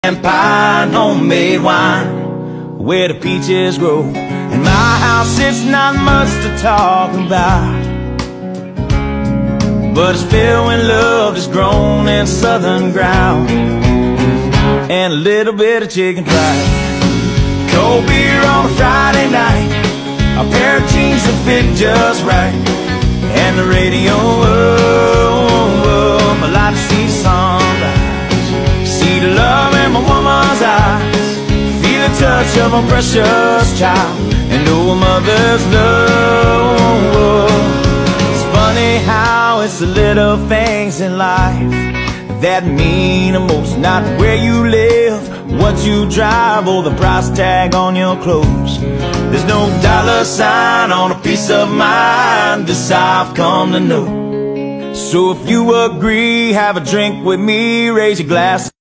and pie and homemade wine where the peaches grow. In my house it's not much to talk about, but it's filled with love that's grown in southern ground, and a little bit of chicken fried. Cold beer on a Friday night, a pair of jeans that fit just right, and the radio, I like to see the sunrise, see the love in my woman's eyes, feel the touch of a precious child, and know a mother's love. It's funny how it's the little things in life that mean the most. Not where you live, what you drive, or the price tag on your clothes. There's no dollar sign on a peace of mind, this I've come to know. So if you agree, have a drink with me, raise your glass.